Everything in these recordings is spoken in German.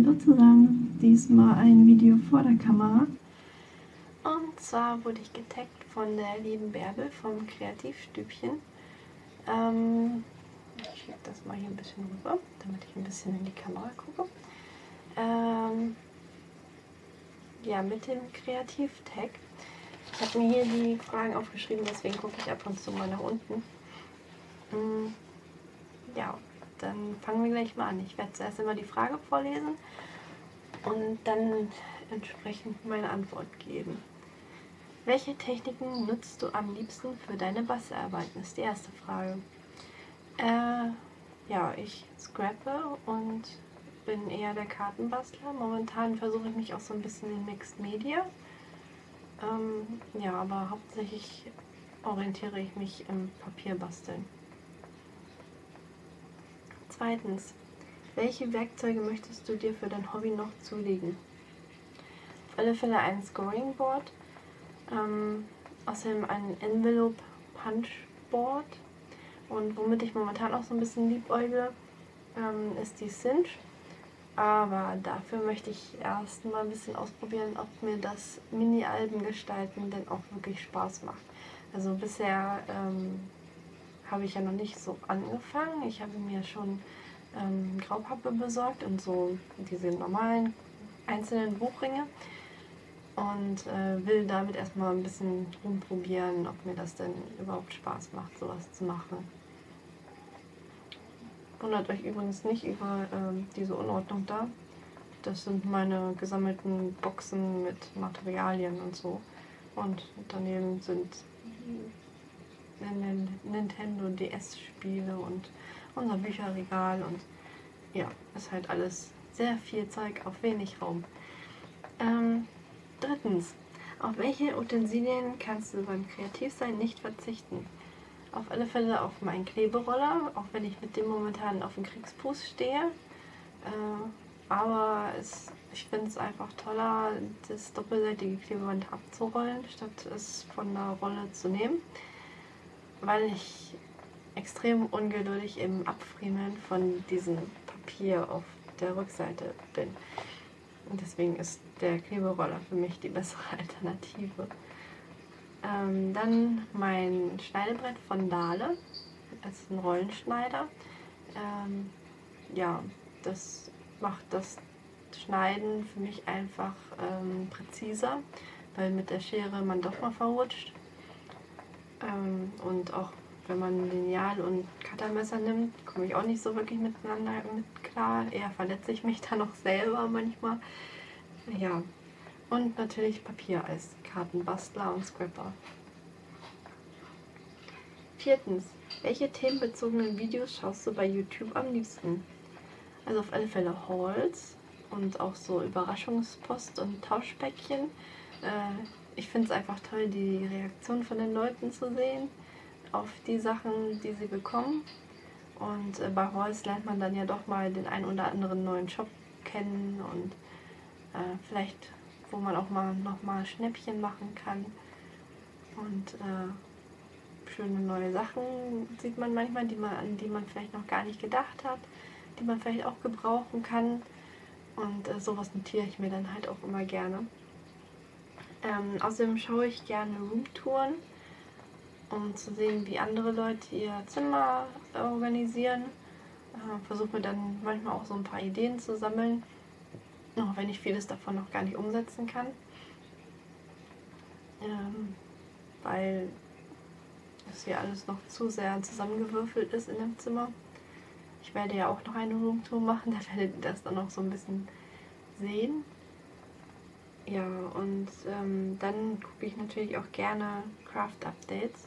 Hallo zusammen, diesmal ein Video vor der Kamera. Und zwar wurde ich getaggt von der lieben Bärbel vom Kreativstübchen. Ich schiebe das mal hier ein bisschen rüber, damit ich ein bisschen in die Kamera gucke. Ja, mit dem Kreativ-Tag. Ich habe mir hier die Fragen aufgeschrieben, deswegen gucke ich ab und zu mal nach unten. Ja, dann fangen wir gleich mal an. Ich werde zuerst immer die Frage vorlesen und dann entsprechend meine Antwort geben. Welche Techniken nutzt du am liebsten für deine Bastelarbeiten? Ist die erste Frage. Ja, ich scrappe und bin eher der Kartenbastler. Momentan versuche ich mich auch so ein bisschen in Mixed Media. Ja, aber hauptsächlich orientiere ich mich im Papierbasteln. Zweitens, welche Werkzeuge möchtest du dir für dein Hobby noch zulegen? Auf alle Fälle ein Scoring Board, außerdem ein Envelope Punch Board und womit ich momentan auch so ein bisschen liebäugle, ist die Cinch. Aber dafür möchte ich erst mal ein bisschen ausprobieren, ob mir das Mini-Alben gestalten denn auch wirklich Spaß macht. Also bisher habe ich ja noch nicht so angefangen. Ich habe mir schon Graupappe besorgt und so diese normalen einzelnen Buchringe und will damit erstmal ein bisschen rumprobieren, ob mir das denn überhaupt Spaß macht, sowas zu machen. Wundert euch übrigens nicht über diese Unordnung da. Das sind meine gesammelten Boxen mit Materialien und so. Und daneben sind Nintendo DS-Spiele und unser Bücherregal und ja, ist halt alles sehr viel Zeug auf wenig Raum. Drittens, auf welche Utensilien kannst du beim Kreativsein nicht verzichten? Auf alle Fälle auf meinen Kleberoller, auch wenn ich mit dem momentan auf dem Kriegsfuß stehe. Aber ich finde es einfach toller, das doppelseitige Klebeband abzurollen, statt es von der Rolle zu nehmen, weil ich extrem ungeduldig im Abfriemeln von diesem Papier auf der Rückseite bin. Und deswegen ist der Kleberoller für mich die bessere Alternative. Dann mein Schneidebrett von Dahle. Das ist ein Rollenschneider. Ja, das macht das Schneiden für mich einfach präziser, weil mit der Schere man doch mal verrutscht. Und auch wenn man Lineal und Cuttermesser nimmt, komme ich auch nicht so wirklich miteinander mit klar. Eher verletze ich mich da noch selber manchmal. Ja, und natürlich Papier als Kartenbastler und Scrapper. Viertens, welche themenbezogenen Videos schaust du bei YouTube am liebsten? Also auf alle Fälle Hauls und auch so Überraschungspost und Tauschpäckchen. Ich finde es einfach toll, die Reaktion von den Leuten zu sehen auf die Sachen, die sie bekommen. Und bei Hauls lernt man dann ja doch mal den einen oder anderen neuen Shop kennen und vielleicht, wo man auch mal nochmal Schnäppchen machen kann. Und schöne neue Sachen sieht man manchmal, an die man vielleicht noch gar nicht gedacht hat, die man vielleicht auch gebrauchen kann. Und sowas notiere ich mir dann halt auch immer gerne. Außerdem schaue ich gerne Roomtouren, um zu sehen, wie andere Leute ihr Zimmer organisieren. Versuche mir dann manchmal auch so ein paar Ideen zu sammeln, auch wenn ich vieles davon noch gar nicht umsetzen kann. Weil es hier alles noch zu sehr zusammengewürfelt ist in dem Zimmer. Ich werde ja auch noch eine Roomtour machen, da werdet ihr das dann noch so ein bisschen sehen. Ja, und dann gucke ich natürlich auch gerne Craft-Updates.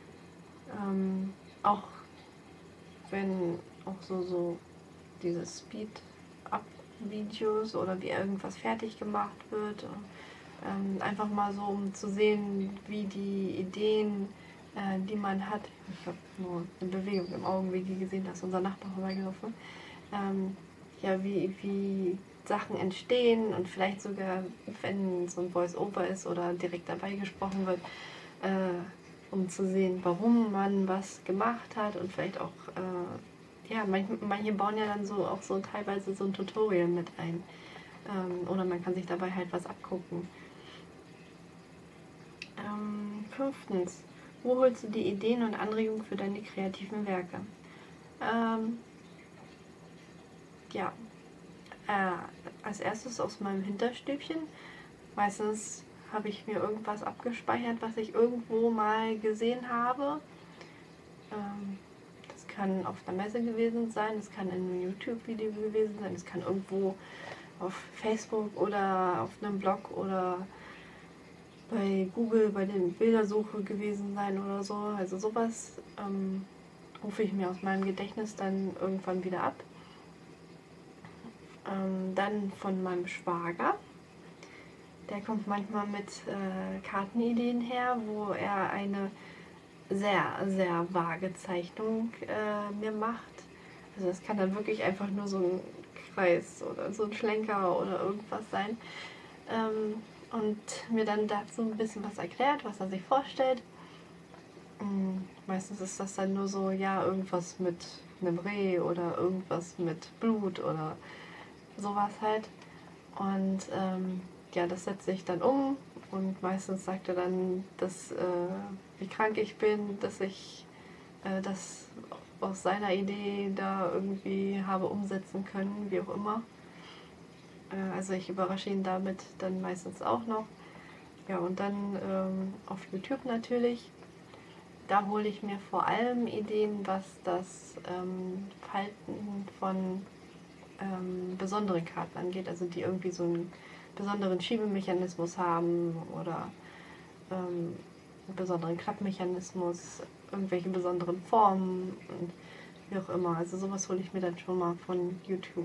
Auch wenn auch so diese Speed-Up-Videos oder wie irgendwas fertig gemacht wird. Einfach mal so, um zu sehen, wie die Ideen, die man hat, ich habe nur eine Bewegung im Augenwinkel gesehen, da ist unser Nachbar vorbeigelaufen, ja, wie Sachen entstehen und vielleicht sogar, wenn so ein Voice-Over ist oder direkt dabei gesprochen wird, um zu sehen, warum man was gemacht hat und vielleicht auch, ja, manche bauen ja dann so auch so teilweise so ein Tutorial mit ein. Oder man kann sich dabei halt was abgucken. 5. Wo holst du die Ideen und Anregungen für deine kreativen Werke? Ja, als erstes aus meinem Hinterstübchen. Meistens habe ich mir irgendwas abgespeichert, was ich irgendwo mal gesehen habe. Das kann auf der Messe gewesen sein, das kann in einem YouTube-Video gewesen sein, das kann irgendwo auf Facebook oder auf einem Blog oder bei Google bei der Bildersuche gewesen sein oder so. Also sowas rufe ich mir aus meinem Gedächtnis dann irgendwann wieder ab. Dann von meinem Schwager. Der kommt manchmal mit Kartenideen her, wo er eine sehr, sehr vage Zeichnung mir macht. Also das kann dann wirklich einfach nur so ein Kreis oder so ein Schlenker oder irgendwas sein. Und mir dann dazu ein bisschen was erklärt, was er sich vorstellt. Meistens ist das dann nur so, ja, irgendwas mit einem Reh oder irgendwas mit Blut oder sowas halt. Und ja, das setze ich dann um und meistens sagt er dann, dass, wie krank ich bin, dass ich das aus seiner Idee da irgendwie habe umsetzen können, wie auch immer. Also ich überrasche ihn damit dann meistens auch noch. Ja, und dann auf YouTube natürlich. Da hole ich mir vor allem Ideen, was das Falten von besonderen Karten angeht, also die irgendwie so einen besonderen Schiebemechanismus haben oder einen besonderen Klappmechanismus, irgendwelche besonderen Formen und wie auch immer. Also sowas hole ich mir dann schon mal von YouTube.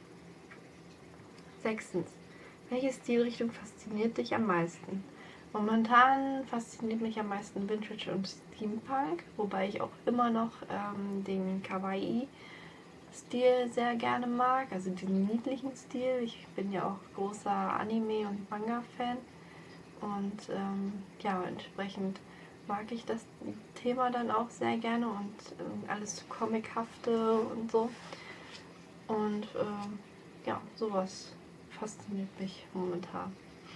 6. Welche Stilrichtung fasziniert dich am meisten? Momentan fasziniert mich am meisten Vintage und Steampunk, wobei ich auch immer noch den Kawaii-Stil sehr gerne mag, also diesen niedlichen Stil. Ich bin ja auch großer Anime- und Manga-Fan und ja, entsprechend mag ich das Thema dann auch sehr gerne und alles Comichafte und so. Und ja, sowas fasziniert mich momentan.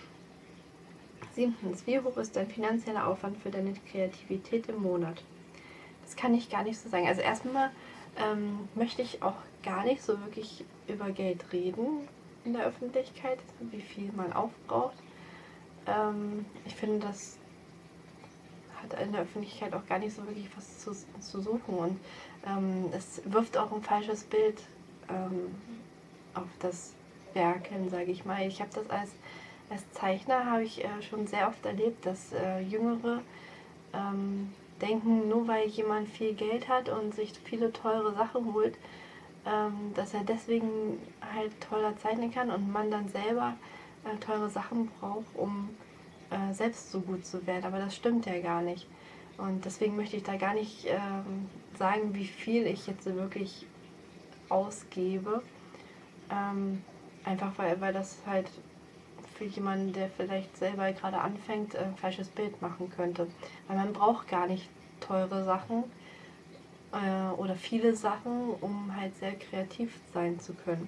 7. Wie hoch ist dein finanzieller Aufwand für deine Kreativität im Monat? Das kann ich gar nicht so sagen. Also erstmal möchte ich auch gar nicht so wirklich über Geld reden in der Öffentlichkeit, wie viel man aufbraucht. Ich finde, das hat in der Öffentlichkeit auch gar nicht so wirklich was zu suchen und es wirft auch ein falsches Bild auf das Werk hin, sage ich mal. Ich habe das als Zeichner habe ich schon sehr oft erlebt, dass Jüngere denken, nur weil jemand viel Geld hat und sich viele teure Sachen holt, dass er deswegen halt toller zeichnen kann und man dann selber teure Sachen braucht, um selbst so gut zu werden. Aber das stimmt ja gar nicht. Und deswegen möchte ich da gar nicht sagen, wie viel ich jetzt wirklich ausgebe. Einfach weil das halt für jemanden, der vielleicht selber gerade anfängt, ein falsches Bild machen könnte. Weil man braucht gar nicht teure Sachen oder viele Sachen, um halt sehr kreativ sein zu können.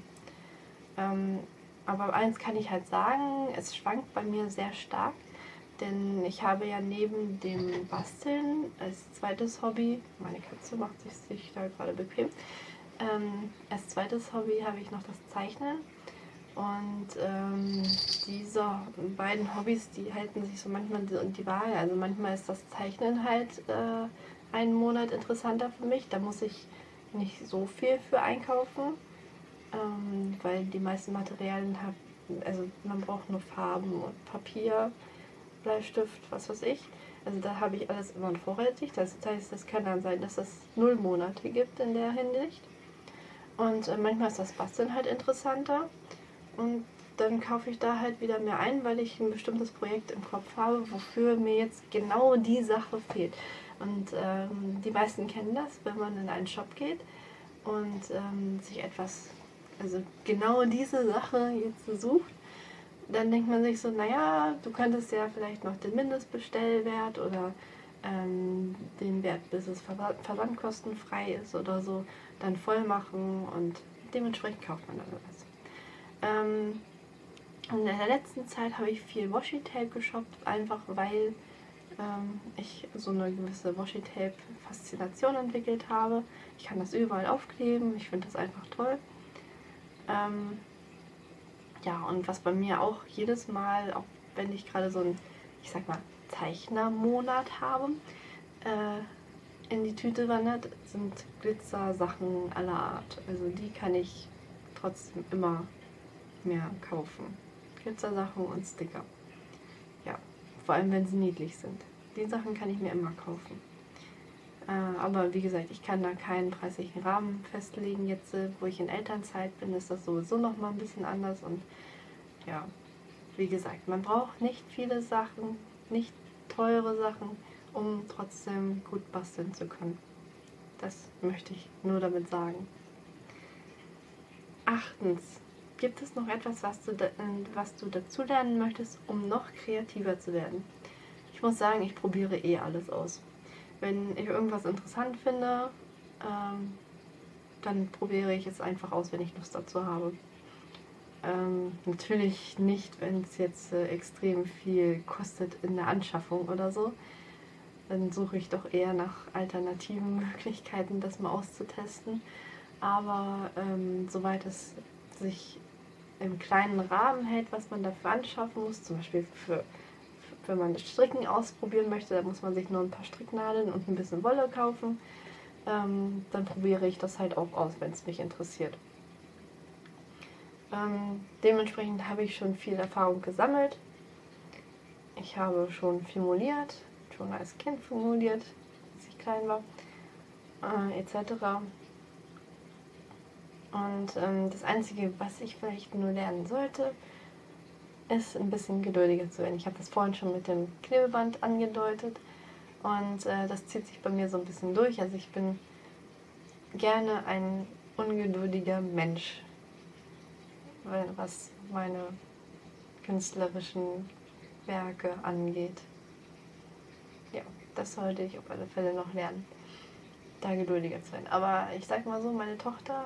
Aber eins kann ich halt sagen, es schwankt bei mir sehr stark, denn ich habe ja neben dem Basteln als zweites Hobby, meine Katze macht sich da gerade bequem, als zweites Hobby habe ich noch das Zeichnen. Und diese beiden Hobbys, die halten sich so manchmal die Waage. Also manchmal ist das Zeichnen halt einen Monat interessanter für mich. Da muss ich nicht so viel für einkaufen, weil die meisten Materialien haben, also man braucht nur Farben und Papier, Bleistift, was weiß ich. Also da habe ich alles immer in Vorrätig. Das heißt, das kann dann sein, dass es 0 Monate gibt in der Hinsicht. Und manchmal ist das Basteln halt interessanter. Und dann kaufe ich da halt wieder mehr ein, weil ich ein bestimmtes Projekt im Kopf habe, wofür mir jetzt genau die Sache fehlt. Und die meisten kennen das, wenn man in einen Shop geht und sich etwas, also genau diese Sache jetzt sucht, dann denkt man sich so, naja, du könntest ja vielleicht noch den Mindestbestellwert oder den Wert, bis es versandkostenfrei ist oder so, dann voll machen und dementsprechend kauft man dann was. Und in der letzten Zeit habe ich viel Washi-Tape geshoppt, einfach weil ich so eine gewisse Washi-Tape-Faszination entwickelt habe. Ich kann das überall aufkleben, ich finde das einfach toll. Ja, und was bei mir auch jedes Mal, auch wenn ich gerade so einen, ich sag mal, Zeichnermonat habe, in die Tüte wandert, sind Glitzersachen aller Art. Also die kann ich trotzdem immer mehr kaufen. Glitzersachen und Sticker. Ja, vor allem wenn sie niedlich sind. Die Sachen kann ich mir immer kaufen. Aber wie gesagt, ich kann da keinen preislichen Rahmen festlegen. Jetzt, wo ich in Elternzeit bin, ist das sowieso nochmal ein bisschen anders. Und ja, wie gesagt, man braucht nicht viele Sachen, nicht teure Sachen, um trotzdem gut basteln zu können. Das möchte ich nur damit sagen. Achtens, gibt es noch etwas, was du dazu lernen möchtest, um noch kreativer zu werden? Ich muss sagen, ich probiere eh alles aus. Wenn ich irgendwas interessant finde, dann probiere ich es einfach aus, wenn ich Lust dazu habe. Natürlich nicht, wenn es jetzt extrem viel kostet in der Anschaffung oder so. Dann suche ich doch eher nach alternativen Möglichkeiten, das mal auszutesten. Aber soweit es sich im kleinen Rahmen hält, was man dafür anschaffen muss, zum Beispiel wenn man das Stricken ausprobieren möchte, dann muss man sich nur ein paar Stricknadeln und ein bisschen Wolle kaufen. Dann probiere ich das halt auch aus, wenn es mich interessiert. Dementsprechend habe ich schon viel Erfahrung gesammelt. Ich habe schon viel moliert, schon als Kind moliert, als ich klein war, etc. Und das Einzige, was ich vielleicht nur lernen sollte, ist ein bisschen geduldiger zu werden. Ich habe das vorhin schon mit dem Klebeband angedeutet und das zieht sich bei mir so ein bisschen durch. Also ich bin gerne ein ungeduldiger Mensch, was meine künstlerischen Werke angeht. Ja, das sollte ich auf alle Fälle noch lernen, da geduldiger zu sein. Aber ich sag mal so, meine Tochter,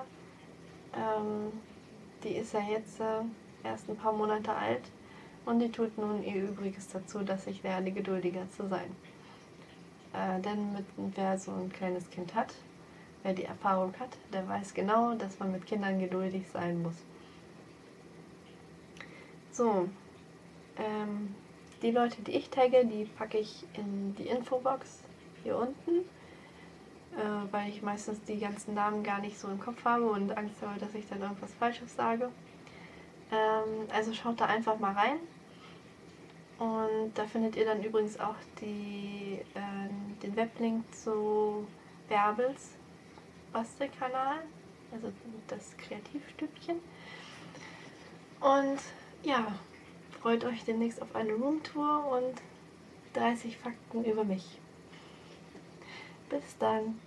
die ist ja jetzt erst ein paar Monate alt und die tut nun ihr Übriges dazu, dass ich lerne, geduldiger zu sein. Denn wer so ein kleines Kind hat, wer die Erfahrung hat, der weiß genau, dass man mit Kindern geduldig sein muss. So, die Leute, die ich tagge, die packe ich in die Infobox hier unten, weil ich meistens die ganzen Namen gar nicht so im Kopf habe und Angst habe, dass ich dann irgendwas Falsches sage. Also schaut da einfach mal rein. Und da findet ihr dann übrigens auch den Weblink zu Bärbels Bastelkanal, also das Kreativstückchen. Und ja, freut euch demnächst auf eine Roomtour und 30 Fakten über mich. Bis dann!